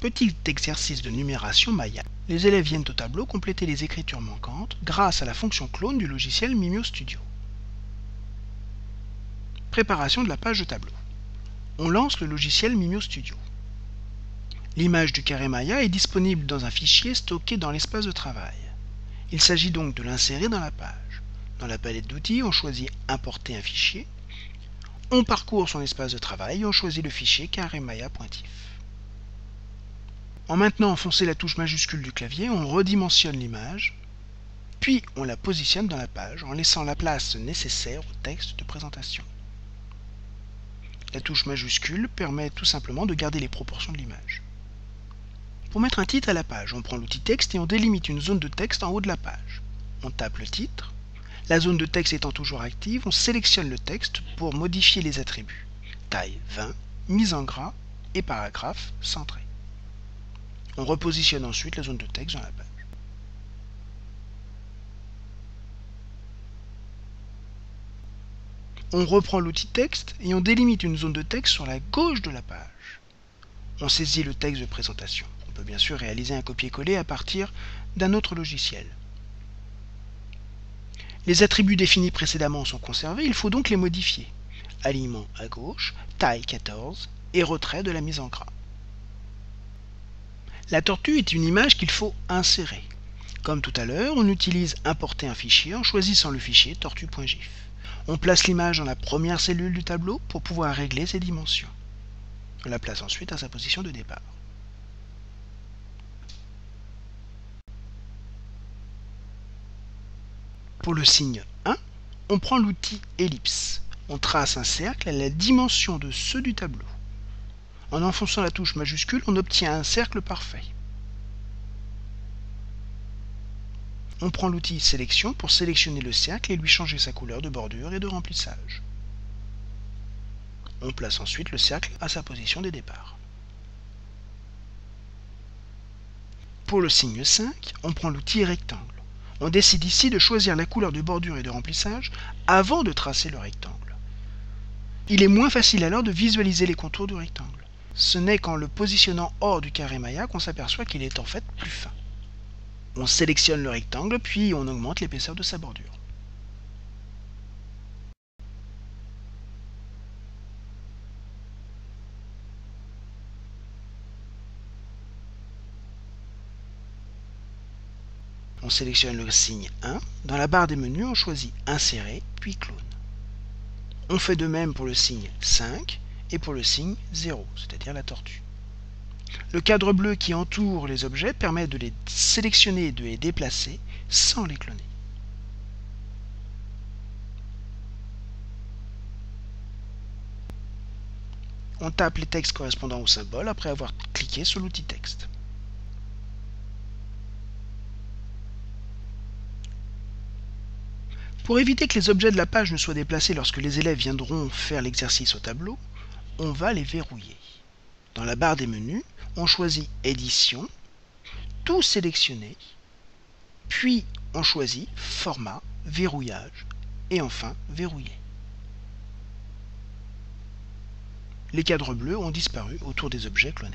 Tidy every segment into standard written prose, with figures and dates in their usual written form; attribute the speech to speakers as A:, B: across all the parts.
A: Petit exercice de numération Maya. Les élèves viennent au tableau compléter les écritures manquantes grâce à la fonction clone du logiciel Mimio Studio. Préparation de la page de tableau. On lance le logiciel Mimio Studio. L'image du carré Maya est disponible dans un fichier stocké dans l'espace de travail. Il s'agit donc de l'insérer dans la page. Dans la palette d'outils, on choisit « Importer un fichier ». On parcourt son espace de travail et on choisit le fichier carré Maya pointif. En maintenant enfoncer la touche majuscule du clavier, on redimensionne l'image, puis on la positionne dans la page en laissant la place nécessaire au texte de présentation. La touche majuscule permet tout simplement de garder les proportions de l'image. Pour mettre un titre à la page, on prend l'outil texte et on délimite une zone de texte en haut de la page. On tape le titre. La zone de texte étant toujours active, on sélectionne le texte pour modifier les attributs. Taille 20, mise en gras et paragraphe centré. On repositionne ensuite la zone de texte dans la page. On reprend l'outil texte et on délimite une zone de texte sur la gauche de la page. On saisit le texte de présentation. On peut bien sûr réaliser un copier-coller à partir d'un autre logiciel. Les attributs définis précédemment sont conservés, il faut donc les modifier. Alignement à gauche, taille 14 et retrait de la mise en gras. La tortue est une image qu'il faut insérer. Comme tout à l'heure, on utilise importer un fichier en choisissant le fichier tortue.gif. On place l'image dans la première cellule du tableau pour pouvoir régler ses dimensions. On la place ensuite à sa position de départ. Pour le signe 1, on prend l'outil ellipse. On trace un cercle à la dimension de ceux du tableau. En enfonçant la touche majuscule, on obtient un cercle parfait. On prend l'outil sélection pour sélectionner le cercle et lui changer sa couleur de bordure et de remplissage. On place ensuite le cercle à sa position de départ. Pour le signe 5, on prend l'outil rectangle. On décide ici de choisir la couleur de bordure et de remplissage avant de tracer le rectangle. Il est moins facile alors de visualiser les contours du rectangle. Ce n'est qu'en le positionnant hors du carré Maya qu'on s'aperçoit qu'il est en fait plus fin. On sélectionne le rectangle, puis on augmente l'épaisseur de sa bordure. On sélectionne le signe 1. Dans la barre des menus, on choisit Insérer, puis Clone. On fait de même pour le signe 5 et pour le signe 0, c'est-à-dire la tortue. Le cadre bleu qui entoure les objets permet de les sélectionner et de les déplacer sans les cloner. On tape les textes correspondant au symbole après avoir cliqué sur l'outil texte. Pour éviter que les objets de la page ne soient déplacés lorsque les élèves viendront faire l'exercice au tableau, on va les verrouiller. Dans la barre des menus, on choisit Édition, Tout sélectionner, puis on choisit Format, Verrouillage et enfin Verrouiller. Les cadres bleus ont disparu autour des objets clonés.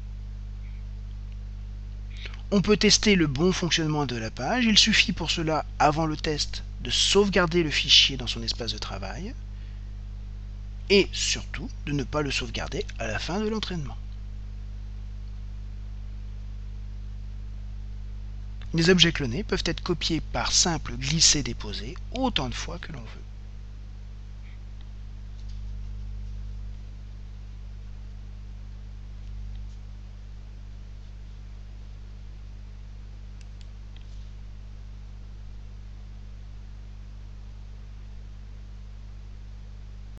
A: On peut tester le bon fonctionnement de la page. Il suffit pour cela, avant le test, de sauvegarder le fichier dans son espace de travail et surtout de ne pas le sauvegarder à la fin de l'entraînement. Les objets clonés peuvent être copiés par simple glisser-déposer autant de fois que l'on veut.